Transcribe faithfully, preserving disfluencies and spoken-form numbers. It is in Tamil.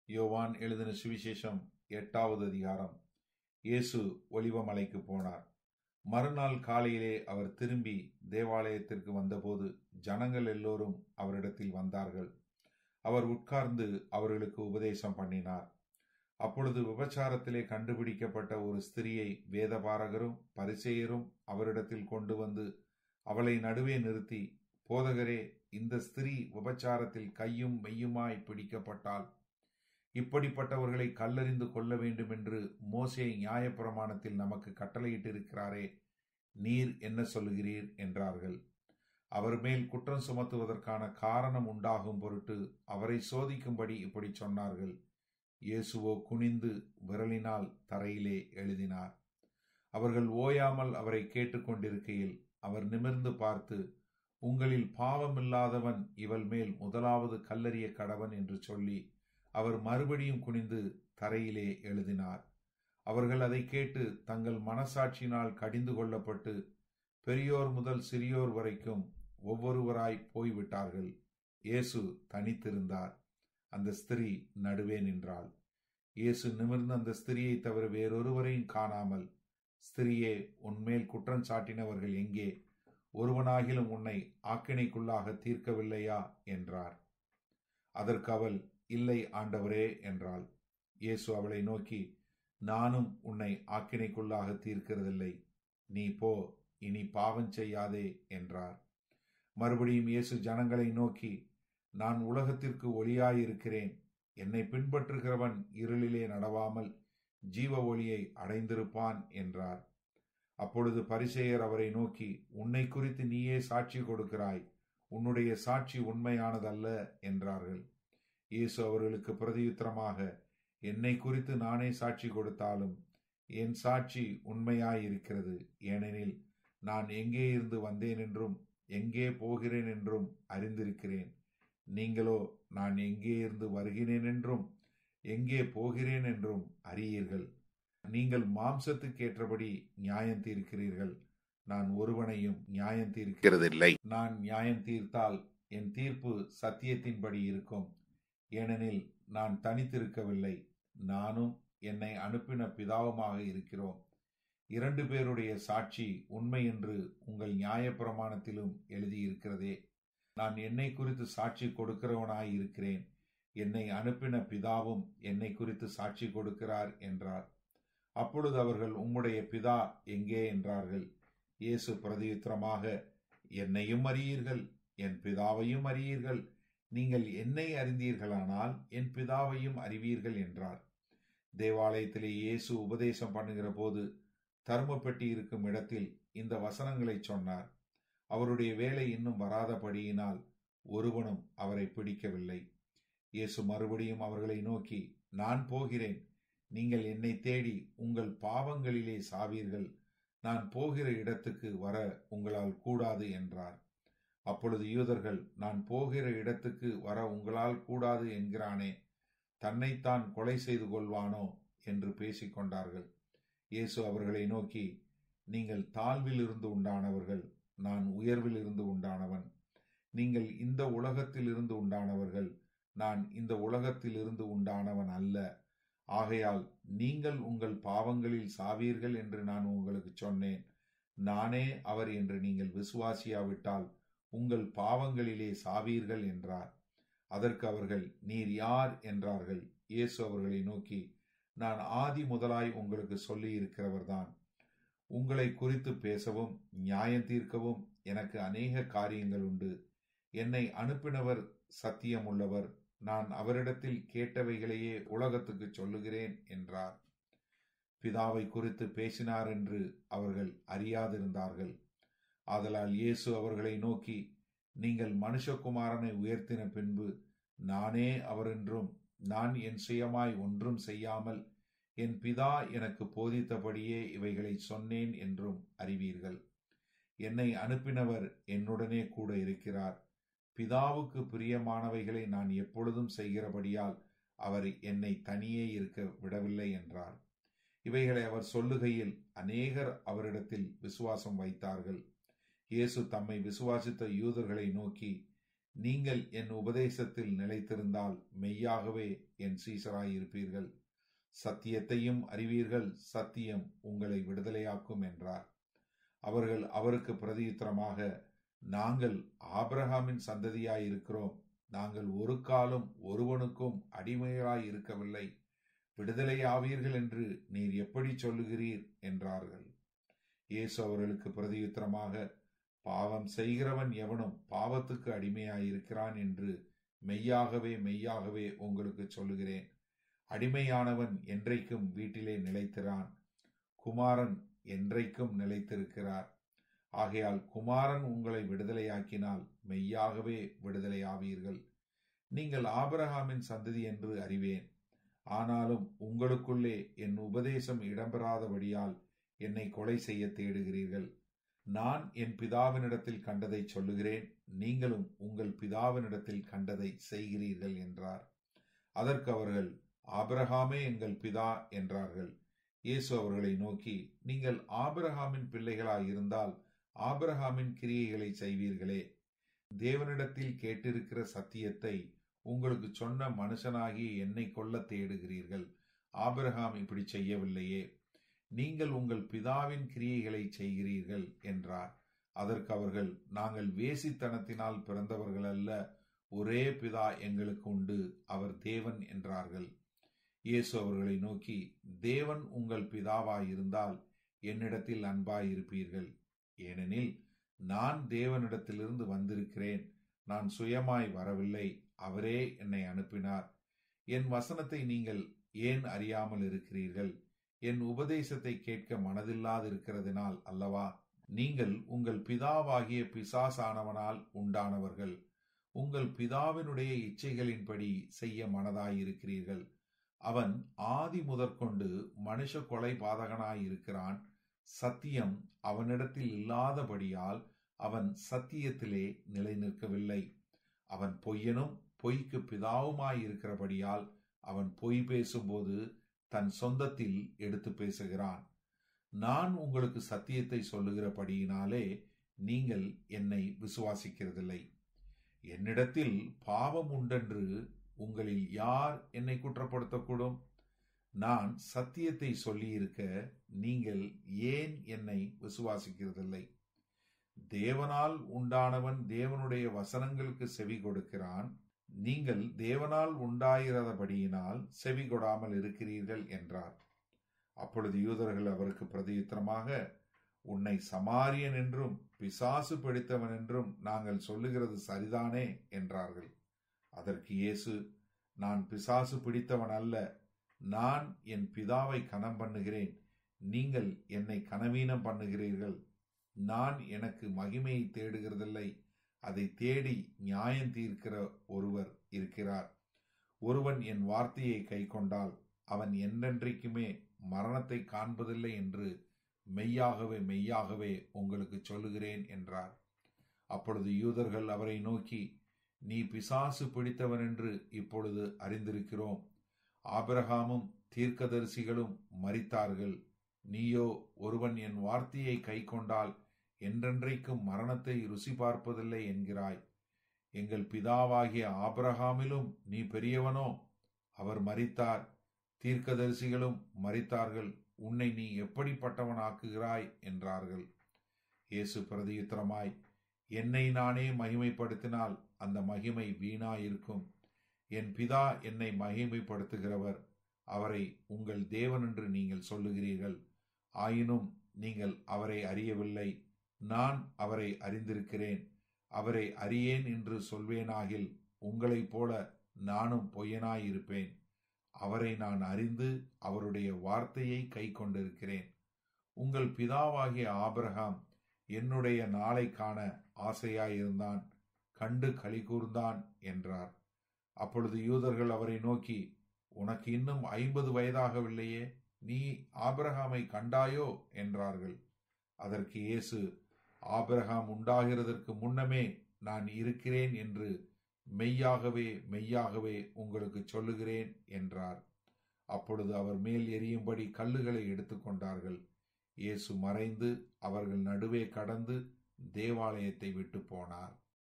யோவான் எழுதின சுவிசேஷம் எட்டாவது அதிகாரம். இயேசு ஒலிவமலைக்கு போனார். மறுநாள் காலையிலே அவர் திரும்பி தேவாலயத்திற்கு வந்தபோது ஜனங்கள் எல்லோரும் அவரிடத்தில் வந்தார்கள். அவர் உட்கார்ந்து அவர்களுக்கு உபதேசம் பண்ணினார். அப்பொழுது விபச்சாரத்திலே கண்டுபிடிக்கப்பட்ட ஒரு ஸ்திரியை வேதபாரகரும் பரிசேயரும் அவரிடத்தில் கொண்டு வந்து அவளை நடுவே நிறுத்தி, போதகரே, இந்த ஸ்திரீ விபச்சாரத்தில் கையும் மெய்யுமாய் பிடிக்கப்பட்டால் இப்படிப்பட்டவர்களை கல்லெறிந்து கொள்ள வேண்டும் என்று மோசே நியாயப்பிரமாணத்தில் நமக்கு கட்டளையிட்டிருக்கிறாரே, நீர் என்ன சொல்லுகிறீர் என்றார்கள். அவர் மேல் குற்றம் சுமத்துவதற்கான காரணம் உண்டாகும் பொருட்டு அவரை சோதிக்கும்படி இப்படி சொன்னார்கள். இயேசுவோ குனிந்து விரலினால் தரையிலே எழுதினார். அவர்கள் ஓயாமல் அவரை கேட்டுக்கொண்டிருக்கையில் அவர் நிமிர்ந்து பார்த்து, உங்களில் பாவமில்லாதவன் இவள் மேல் முதலாவது கல்லெறிய கடவன் என்று சொல்லி அவர் மறுபடியும் குனிந்து தரையிலே எழுதினார். அவர்கள் அதை கேட்டு தங்கள் மனசாட்சியினால் கடிந்து கொள்ளப்பட்டு பெரியோர் முதல் சிறியோர் வரைக்கும் ஒவ்வொருவராய் போய்விட்டார்கள். இயேசு தனித்திருந்தார். அந்த ஸ்திரீ நடுவே நின்றாள். இயேசு நிமிர்ந்து அந்த ஸ்திரியை தவிர வேறொருவரையும் காணாமல், ஸ்திரியே, உன்மேல் குற்றம் சாட்டினவர்கள் எங்கே? ஒருவனாகிலும் உன்னை ஆக்கினைக்குள்ளாக தீர்க்கவில்லையா என்றார். அதற்கு அவள், இல்லை ஆண்டவரே என்றாள். இயேசு அவளை நோக்கி, நானும் உன்னை ஆக்கினைக்குள்ளாக தீர்க்கிறதில்லை. நீ போ, இனி பாவம் செய்யாதே என்றார். மறுபடியும் இயேசு ஜனங்களை நோக்கி, நான் உலகத்திற்கு ஒளியாயிருக்கிறேன். என்னை பின்பற்றுகிறவன் இருளிலே நடவாமல் ஜீவ ஒளியை அடைந்திருப்பான் என்றார். அப்பொழுது பரிசேயர் அவரை நோக்கி, உன்னை குறித்து நீயே சாட்சி கொடுக்கிறாய், உன்னுடைய சாட்சி உண்மையானதல்ல என்றார்கள். இயேசு அவர்களுக்கு பிரதியுத்தரமாக, என்னை குறித்து நானே சாட்சி கொடுத்தாலும் என் சாட்சி உண்மையாயிருக்கிறது. ஏனெனில் நான் எங்கே இருந்து வந்தேன் என்றும் எங்கே போகிறேன் என்றும் அறிந்திருக்கிறேன். நீங்களோ நான் எங்கே இருந்து வருகிறேன் என்றும் எங்கே போகிறேன் என்றும் அறியீர்கள். நீங்கள் மாம்சத்துக்கேற்றபடி நியாயம் தீர்க்கிறீர்கள். நான் ஒருவனையும் நியாயம் தீர்க்கிறதில்லை. நான் நியாயம் தீர்த்தால் என் தீர்ப்பு சத்தியத்தின்படி இருக்கும். ஏனெனில் நான் தனித்திருக்கவில்லை, நானும் என்னை அனுப்பின பிதாவுமாக இருக்கிறோம். இரண்டு பேருடைய சாட்சி உண்மை என்று உங்கள் நியாயப்பிரமாணத்திலும் எழுதியிருக்கிறதே. நான் என்னை குறித்து சாட்சி கொடுக்கிறவனாய் இருக்கிறேன். என்னை அனுப்பின பிதாவும் என்னை குறித்து சாட்சி கொடுக்கிறார் என்றார். அப்பொழுது அவர்கள், உம்முடைய பிதா எங்கே என்றார்கள். இயேசு பிரதியுத்தரமாக, என்னையும் அறியீர்கள், என் பிதாவையும் அறியீர்கள். நீங்கள் என்னை அறிந்தீர்களானால் என் பிதாவையும் அறிவீர்கள் என்றார். தேவாலயத்திலே இயேசு உபதேசம் பண்ணுகிற போது தர்மப்பெட்டி இருக்கும் இடத்தில் இந்த வசனங்களை சொன்னார். அவருடைய வேலை இன்னும் வராதபடியினால் ஒருவனும் அவரை பிடிக்கவில்லை. இயேசு மறுபடியும் அவர்களை நோக்கி, நான் போகிறேன். நீங்கள் என்னை தேடி உங்கள் பாவங்களிலே சாவீர்கள். நான் போகிற இடத்துக்கு வர உங்களால் கூடாது என்றார். அப்பொழுது யூதர்கள், நான் போகிற இடத்துக்கு வர உங்களால் கூடாது என்கிறானே, தன்னைத்தான் கொலை செய்து கொள்வானோ என்று பேசிக்கொண்டார்கள். இயேசு அவர்களை நோக்கி, நீங்கள் தாழ்வில் இருந்து உண்டானவர்கள், நான் உயர்வில் இருந்து உண்டானவன். நீங்கள் இந்த உலகத்தில் இருந்து உண்டானவர்கள், நான் இந்த உலகத்தில் இருந்து உண்டானவன் அல்ல. ஆகையால் நீங்கள் உங்கள் பாவங்களில் சாவீர்கள் என்று நான் உங்களுக்கு சொன்னேன். நானே அவர் என்று நீங்கள் விசுவாசியாவிட்டால் உங்கள் பாவங்களிலே சாவீர்கள் என்றார். அதற்கு அவர்கள், நீர் யார் என்றார்கள். இயேசு அவர்களை நோக்கி, நான் ஆதி முதலாய் உங்களுக்கு சொல்லி இருக்கிறவர்தான். உங்களை குறித்து பேசவும் நியாயம் தீர்க்கவும் எனக்கு அநேக காரியங்கள் உண்டு. என்னை அனுப்பினவர் சத்தியம் உள்ளவர். நான் அவரிடத்தில் கேட்டவைகளையே உலகத்துக்கு சொல்லுகிறேன் என்றார். பிதாவை குறித்து பேசினார் என்று அவர்கள் அறியாதிருந்தார்கள். ஆதலால் இயேசு அவர்களை நோக்கி, நீங்கள் மனுஷகுமாரனை உயர்த்தின பின்பு நானே அவர் என்றும் நான் என் சுயமாய் ஒன்றும் செய்யாமல் என் பிதா எனக்கு போதித்தபடியே இவைகளை சொன்னேன் என்றும் அறிவீர்கள். என்னை அனுப்பினவர் என்னுடனே கூட இருக்கிறார். பிதாவுக்கு பிரியமானவைகளை நான் எப்பொழுதும் செய்கிறபடியால் அவர் என்னை தனியே இருக்க விடவில்லை என்றார். இவைகளை அவர் சொல்லுகையில் அநேகர் அவரிடத்தில் விசுவாசம் வைத்தார்கள். இயேசு தம்மை விசுவாசித்த யூதர்களை நோக்கி, நீங்கள் என் உபதேசத்தில் நிலைத்திருந்தால் மெய்யாகவே என் சீசராய் இருப்பீர்கள். சத்தியத்தையும் அறிவீர்கள், சத்தியம் உங்களை விடுதலையாக்கும் என்றார். அவர்கள் அவருக்கு பிரதியுத்தரமாக, நாங்கள் ஆபிரகாமின் சந்ததியாய் இருக்கிறோம். நாங்கள் ஒரு காலம் ஒருவனுக்கும் அடிமைகளாய் இருக்கவில்லை. விடுதலையாவீர்கள் என்று நீர் எப்படி சொல்லுகிறீர் என்றார்கள். இயேசு அவர்களுக்கு பிரதியுத்தரமாக, பாவம் செய்கிறவன் எவனும் பாவத்துக்கு அடிமையாயிருக்கிறான் என்று மெய்யாகவே மெய்யாகவே உங்களுக்கு சொல்லுகிறேன். அடிமையானவன் என்றைக்கும் வீட்டிலே நிலைத்திரான், குமாரன் என்றைக்கும் நிலைத்திருக்கிறார். ஆகையால் குமாரன் உங்களை விடுதலையாக்கினால் மெய்யாகவே விடுதலையாவீர்கள். நீங்கள் ஆபிரகாமின் சந்ததி என்று அறிவேன். ஆனாலும் உங்களுக்குள்ளே என் உபதேசம் இடம்பெறாதபடியால் என்னை கொலை செய்ய தேடுகிறீர்கள். நான் என் பிதாவினிடத்தில் கண்டதை சொல்லுகிறேன், நீங்களும் உங்கள் பிதாவினிடத்தில் கண்டதை செய்கிறீர்கள் என்றார். அதற்கு அவர்கள், ஆபிரகாமே எங்கள் பிதா என்றார்கள். இயேசு அவர்களை நோக்கி, நீங்கள் ஆபிரகாமின் பிள்ளைகளாய் இருந்தால் ஆபிரகாமின் கிரியைகளை செய்வீர்களே. தேவனிடத்தில் கேட்டிருக்கிற சத்தியத்தை உங்களுக்கு சொன்ன மனுஷனாகிய என்னை கொல்ல தேடுகிறீர்கள். ஆபிரகாம் இப்படி செய்யவில்லையே. நீங்கள் உங்கள் பிதாவின் கிரியைகளை செய்கிறீர்கள் என்றார். அதற்கு அவர்கள், நாங்கள் வேசித்தனத்தினால் பிறந்தவர்கள் அல்ல, ஒரே பிதா எங்களுக்கு உண்டு, அவர் தேவன் என்றார்கள். இயேசு அவர்களை நோக்கி, தேவன் உங்கள் பிதாவாயிருந்தால் என்னிடத்தில் அன்பாயிருப்பீர்கள். ஏனெனில் நான் தேவனிடத்திலிருந்து வந்திருக்கிறேன். நான் சுயமாய் வரவில்லை, அவரே என்னை அனுப்பினார். என் வசனத்தை நீங்கள் ஏன் அறியாமல் இருக்கிறீர்கள்? என் உபதேசத்தை கேட்க மனதில்லாதிருக்கிறதினால் அல்லவா? நீங்கள் உங்கள் பிதாவாகிய பிசாசானவனால் உண்டானவர்கள். உங்கள் பிதாவினுடைய இச்சைகளின்படி செய்ய மனதாயிருக்கிறீர்கள். அவன் ஆதி முதற்கொண்டு மனுஷ கொலை பாதகனாயிருக்கிறான். சத்தியம் அவனிடத்தில் இல்லாதபடியால் அவன் சத்தியத்திலே நிலை நிற்கவில்லை. அவன் பொய்யனும் பொய்க்கு பிதாவுமாயிருக்கிறபடியால் அவன் பொய் பேசும்போது தன் சொந்தத்தில் எடுத்து பேசுகிறான். நான் உங்களுக்கு சத்தியத்தை சொல்லுகிறபடியினாலே நீங்கள் என்னை விசுவாசிக்கிறதில்லை. என்னிடத்தில் பாவம் உண்டென்று உங்களில் யார் என்னை குற்றப்படுத்தக்கூடும்? நான் சத்தியத்தை சொல்லியிருக்க நீங்கள் ஏன் என்னை விசுவாசிக்கிறதில்லை? தேவனால் உண்டானவன் தேவனுடைய வசனங்களுக்கு செவி கொடுக்கிறான். நீங்கள் தேவனால் உண்டாயிராதபடியினால் செவி கொடாமல் இருக்கிறீர்கள் என்றார். அப்பொழுது யூதர்கள் அவருக்கு பிரதியுத்தரமாக, உன்னை சமாரியன் என்றும் பிசாசு பிடித்தவன் என்றும் நாங்கள் சொல்லுகிறது சரிதானே என்றார்கள். அதற்கு இயேசு, நான் பிசாசு பிடித்தவன் அல்ல, நான் என் பிதாவை கனம் பண்ணுகிறேன், நீங்கள் என்னை கனவீனம் பண்ணுகிறீர்கள். நான் எனக்கு மகிமையை தேடுகிறதில்லை, அதை தேடி நியாயம் தீர்க்கிற ஒருவர் இருக்கிறார். ஒருவன் என் வார்த்தையை கை கொண்டால் அவன் என்றென்றைக்குமே மரணத்தை காண்பதில்லை என்று மெய்யாகவே மெய்யாகவே உங்களுக்கு சொல்லுகிறேன் என்றார். அப்பொழுது யூதர்கள் அவரை நோக்கி, நீ பிசாசு பிடித்தவன் என்று இப்பொழுது அறிந்திருக்கிறோம். ஆபிரகாமும் தீர்க்கதரிசிகளும் மரித்தார்கள். நீயோ, ஒருவன் என் வார்த்தையை கை கொண்டால் என்றென்றைக்கும் மரணத்தை ருசி பார்ப்பதில்லை என்கிறாய். எங்கள் பிதாவாகிய ஆபிரகாமிலும் நீ பெரியவனோ? அவர் மரித்தார், தீர்க்கதரிசிகளும் மரித்தார்கள். உன்னை நீ எப்படிப்பட்டவனாக்குகிறாய் என்றார்கள். இயேசு பிரதியுத்தரமாய், என்னை நானே மகிமைப்படுத்தினால் அந்த மகிமை வீணாயிருக்கும். என் பிதா என்னை மகிமைப்படுத்துகிறவர். அவரை உங்கள் தேவன் என்று நீங்கள் சொல்லுகிறீர்கள். ஆயினும் நீங்கள் அவரை அறியவில்லை. நான் அவரை அறிந்திருக்கிறேன். அவரை அறியேன் என்று சொல்வேனாகில் உங்களைப் போல நானும் பொய்யனாயிருப்பேன். அவரை நான் அறிந்து அவருடைய வார்த்தையை கை கொண்டிருக்கிறேன். உங்கள் பிதாவாகிய ஆபிரகாம் என்னுடைய நாளை காண ஆசையாயிருந்தான், கண்டு களி கூர்ந்தான் என்றார். அப்பொழுது யூதர்கள் அவரை நோக்கி, உனக்கு இன்னும் ஐம்பது வயதாகவில்லையே, நீ ஆபிரகாமை கண்டாயோ என்றார்கள். அதற்கு இயேசு, ஆபிரகாம் உண்டாகிறதற்கு முன்னமே நான் இருக்கிறேன் என்று மெய்யாகவே மெய்யாகவே உங்களுக்கு சொல்லுகிறேன் என்றார். அப்பொழுது அவர் மேல் எரியும்படி கல்லுகளை எடுத்துக்கொண்டார்கள். இயேசு மறைந்து அவர்கள் நடுவே கடந்து தேவாலயத்தை விட்டு போனார்.